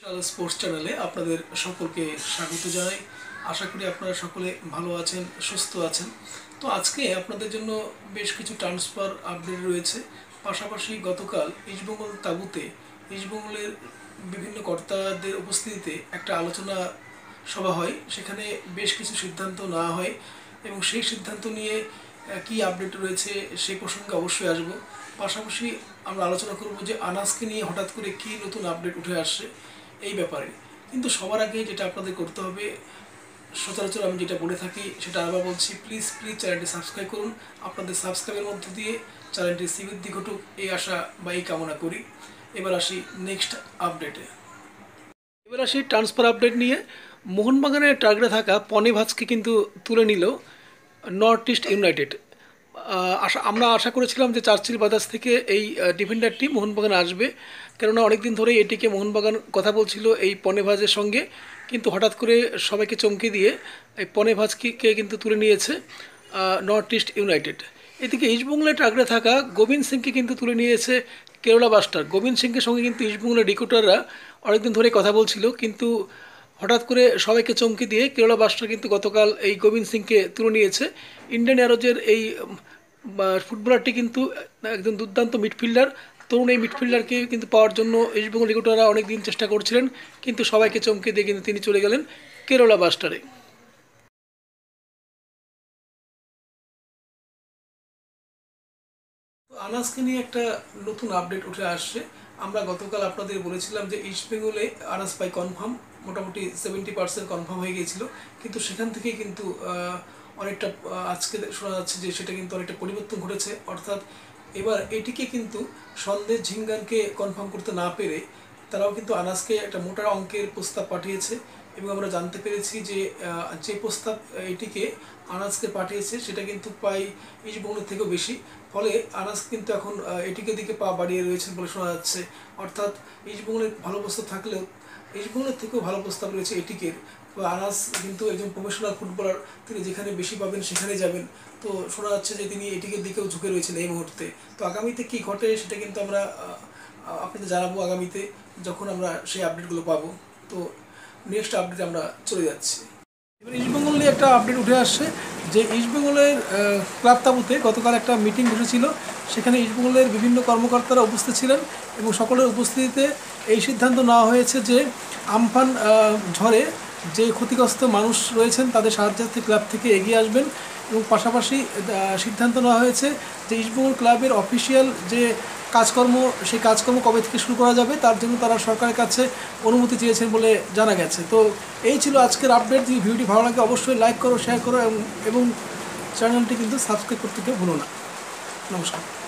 Sports চ্যানেলে আপনাদের সকলকে স্বাগত জানাই। আশা করি আপনারা সকলে ভালো আছেন, সুস্থ আছেন। তো আজকে আপনাদের জন্য বেশ কিছু ট্রান্সফার আপডেট রয়েছে। পাশাপাশি গতকাল ইস্টবেঙ্গল তাঁবুতে ইস্টবেঙ্গলের বিভিন্ন কর্তাদের উপস্থিতিতে একটা আলোচনা সভা হয়। সেখানে বেশ কিছু সিদ্ধান্ত নেওয়া হয় এবং সেই সিদ্ধান্ত নিয়ে কি আপডেট রয়েছে সেই প্রসঙ্গে অবশ্যই আসব। পাশাপাশি আমরা আলোচনা করব যে আনাসকে নিয়ে হঠাৎ করে কি নতুন আপডেট উঠে আসছে এই ব্যাপারে। কিন্তু সবার আগে যেটা আপনাদের করতে হবে, সচরাচর আমি যেটা বলে থাকি সেটা আবার বলছি, প্লিজ চ্যানেলটি সাবস্ক্রাইব করুন। আপনাদের সাবস্ক্রাইবের মধ্য দিয়ে চ্যানেলটি শ্রীবৃদ্ধি ঘটুক এই আশা বা এই কামনা করি। এবার আসি নেক্সট আপডেটে। এবার আসি ট্রান্সফার আপডেট নিয়ে। মোহনবাগানের টার্গেটে থাকা পনেভাজকে কিন্তু তুলে নিল নর্থ ইস্ট ইউনাইটেড। আমরা আশা করেছিলাম যে চার্চিল ব্রাদার্স থেকে এই ডিফেন্ডারটি মোহনবাগানে আসবে, কেননা অনেকদিন ধরেই এটিকে মোহনবাগান কথা বলছিল এই পনেভাজের সঙ্গে। কিন্তু হঠাৎ করে সবাইকে চমকে দিয়ে এই পনেভাজকে কিন্তু তুলে নিয়েছে নর্থ ইস্ট ইউনাইটেড। এদিকে ইস্টবেঙ্গলের টার্গেটে থাকা গোবিন্দ সিংকে কিন্তু তুলে নিয়েছে কেরালা ব্লাস্টার। গোবিন্দ সিংয়ের সঙ্গে কিন্তু ইস্টবেঙ্গলের রিক্রুটাররা অনেকদিন ধরে কথা বলছিল, কিন্তু হঠাৎ করে সবাইকে চমকে দিয়ে কেরালা ব্লাস্টার কিন্তু গতকাল এই গোবিন্দ সিংকে তুলে নিয়েছে। ইন্ডিয়ান অ্যারোজের এই ফুটবলারটি কিন্তু একজন দুর্দান্ত মিডফিল্ডার। তরুণ এই মিডফিল্ডারকে কিন্তু পাওয়ার জন্য ইস্টবেঙ্গল রিক্রুটাররা অনেক দিন চেষ্টা করছিলেন, কিন্তু সবাইকে চমকে দিয়ে কিন্তু তিনি চলে গেলেন কেরালা ব্লাস্টারে। আনাসকে নিয়ে একটা নতুন আপডেট উঠে আসছে। আমরা গতকাল আপনাদের বলেছিলাম যে ইস্টবেঙ্গলে আনাস পাই কনফার্ম, মোটামুটি 70% কনফার্ম হয়ে গিয়েছিল। কিন্তু সেখান থেকে কিন্তু অনেকটা আজকে শোনা যাচ্ছে যে সেটা কিন্তু অনেকটা পরিবর্তন ঘটেছে। অর্থাৎ এবার এটিকে কিন্তু সন্দেশ ঝিঙ্গানকে কনফার্ম করতে না পেরে তারাও কিন্তু আনাসকে একটা মোটা অঙ্কের প্রস্তাব পাঠিয়েছে। এবং আমরা জানতে পেরেছি যে যে প্রস্তাব এটিকে আনাসকে পাঠিয়েছে সেটা কিন্তু প্রায় ইস্টবেঙ্গলের থেকেও বেশি। ফলে আনাস কিন্তু এখন এটিকে দিকে পা বাড়িয়ে রয়েছেন বলে শোনা যাচ্ছে। অর্থাৎ ইস্টবেঙ্গলের ভালো প্রস্তাব থাকলেও ইস্টবেঙ্গলের থেকেও ভালো প্রস্তাব রয়েছে এটিকের। আনাস কিন্তু একজন প্রফেশনাল ফুটবলার, তিনি যেখানে বেশি পাবেন সেখানে যাবেন। তো শোনা যাচ্ছে যে তিনি এটিকের দিকেও ঝুঁকে রয়েছেন এই মুহূর্তে। তো আগামীতে কী ঘটে সেটা কিন্তু আমরা আপনাদের জানাবো আগামীতে, যখন আমরা সেই আপডেটগুলো পাবো। তো নেক্সট আপডেটে আমরা চলে যাচ্ছি। এবার ইস্টবেঙ্গল নিয়ে একটা আপডেট উঠে আসছে যে ইস্টবেঙ্গলের ক্লাব তাঁবুতে গতকাল একটা মিটিং বসেছিল। সেখানে ইস্টবেঙ্গলের বিভিন্ন কর্মকর্তারা উপস্থিত ছিলেন এবং সকলের উপস্থিতিতে এই সিদ্ধান্ত নেওয়া হয়েছে যে আমফান ঝড়ে যে ক্ষতিগ্রস্ত মানুষ রয়েছেন তাদের সাহায্যার্থে ক্লাব থেকে এগিয়ে আসবেন। এবং পাশাপাশি সিদ্ধান্ত নেওয়া হয়েছে যে ইস্টবেঙ্গল ক্লাবের অফিসিয়াল যে কাজকর্ম, সেই কাজকর্ম কবে থেকে শুরু করা যাবে তার জন্য তারা সরকারের কাছে অনুমতি চেয়েছেন বলে জানা গেছে। তো এই ছিল আজকের আপডেট। যদি ভিডিওটি ভালো লাগে অবশ্যই লাইক করো, শেয়ার করো এবং চ্যানেলটি কিন্তু সাবস্ক্রাইব করতে কেউ ভুলো না। নমস্কার।